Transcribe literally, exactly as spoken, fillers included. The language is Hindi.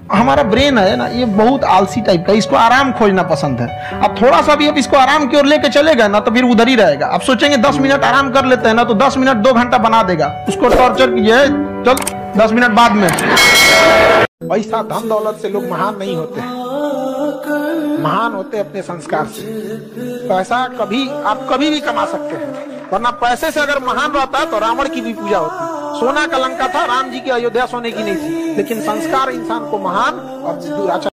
हमारा ब्रेन है ना, ये बहुत आलसी टाइप का, इसको आराम खोजना पसंद है। अब थोड़ा सा भी अब इसको आराम की ओर लेके चले गए ना तो फिर उधर ही रहेगा। अब सोचेंगे दस मिनट आराम कर लेते हैं ना, तो दस मिनट दो घंटा बना देगा। उसको टॉर्चर कीजिए, चल दस मिनट बाद में। पैसा धन दौलत से लोग महान नहीं होते हैं, महान होते अपने संस्कार से। पैसा कभी आप कभी भी कमा सकते हैं, वरना पैसे से अगर महान रहता तो रावण की भी पूजा होती। सोना का लंका था, राम जी की अयोध्या सोने की नहीं थी, लेकिन संस्कार इंसान को महान और